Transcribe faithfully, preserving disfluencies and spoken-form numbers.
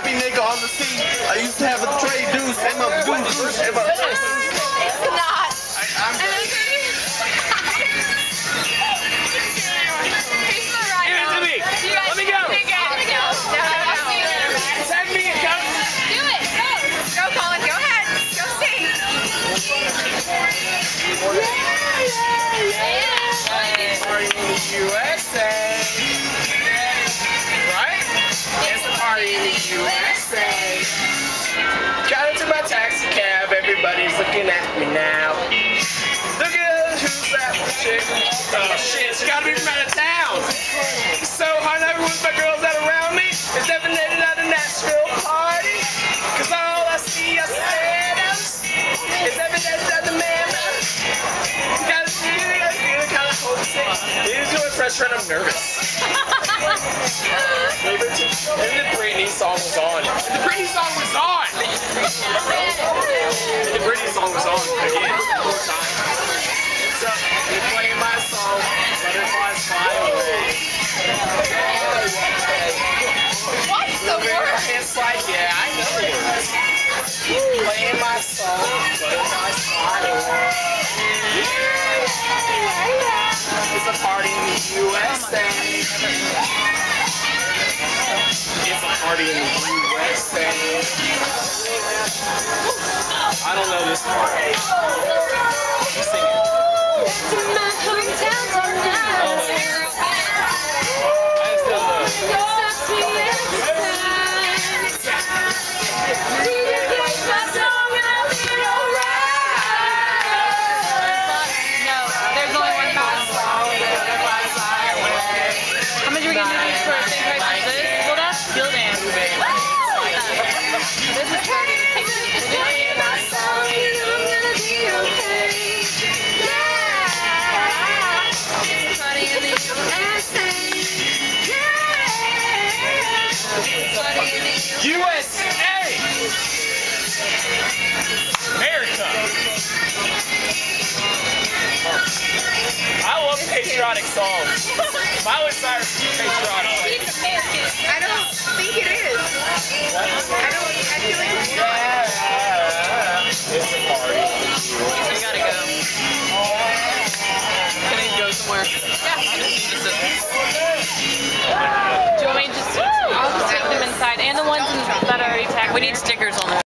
chubby nigga on the scene. I used to have a tray deuce and a deuce and my It's not. I, I'm And then here's my ride. Give it to me. You guys Let me go. take it. Let me go. No, no, no. Tag me and go. Do it. Go. Go, Colin. Go ahead. Go sing. Party in the U S A. Right? It's a party in the U S A. Got into my taxi cab. Everybody's looking at me now. Look at who's that chick. Oh shit, she gotta be from out of town. So hard over with my girls that around me. It's definitely not a Nashville party. Cause all I see are shadows. It's evidence that the man got a feeling, I feel kind of homesick. It is doing pressure and I'm nervous. And the Britney song was on. And the Britney song was on! And the Britney song was on again. One more time. So, they're playing my song, Butterflies Fly Away. What's the word? It's like, yeah, I know the words. Playing my song, Butterflies Fly Away. It's a party in the U S A. It's a party in the U S A. I don't know this part. You sing it. My hometown tonight. I just don't know. U S A! America! I love patriotic songs. Miley Cyrus is patriotic. I don't think it is. I don't, I feel like it's not. Yeah, it's a party. We gotta go. Can I go somewhere? Yeah. Do you want me to just... I'll just take them inside. And the ones in, that are already tagged. We need stickers on them.